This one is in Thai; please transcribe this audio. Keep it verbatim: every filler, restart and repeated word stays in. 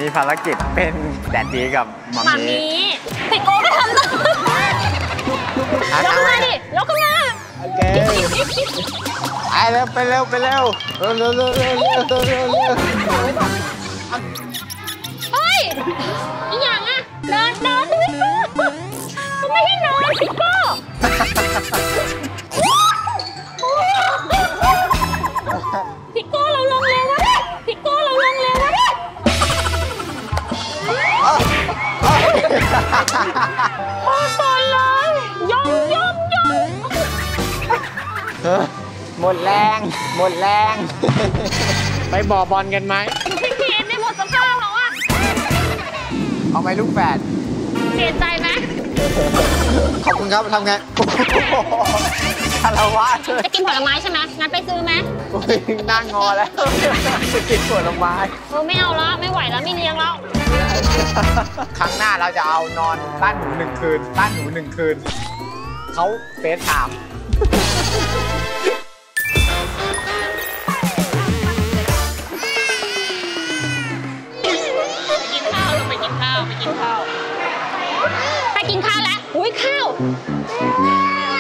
ภารกิจเป็นแดดดีกับมัมมี่พี่โก้ไปทำนะยกขึ้นมาดิยกขึ้นมาโอเคไปเร็วไปเร็วไปเร็วเร็วเร็วเร็วเร็วเร็วเร็วเร็วเร็วเฮ้ยอีหยังอะเดินเดินพี่โก้เขาไม่ให้นอนพี่โก้พี่โก้เราลงเร็ววะพี่โก้เราลงเร็ววะโอ้ตายเลยยอมยอมยอมหมดแรงหมดแรงไปบ่อบอลกันไหมพี่เคนได้หมดสภาพแล้วอะเอาไหมลูกแฝดเสียใจไหมขอบคุณครับทำไงคารวะจะกินผลไม้ใช่ไหมงั้นไปซื้อไหมนั่งงอแล้วจะกินผลไม้เออไม่เอาแล้วไม่ไหวแล้วไม่เลี้ยงแล้วครั้งหน้าเราจะเอานอนบ้านหนูหนึ่งคืนบ้านหนูหนึ่งคืนเขาเฟซถามไปกินข้าวไปกินข้าวไปกินข้าวไปกินข้าวแล้วอุ้ยข้าว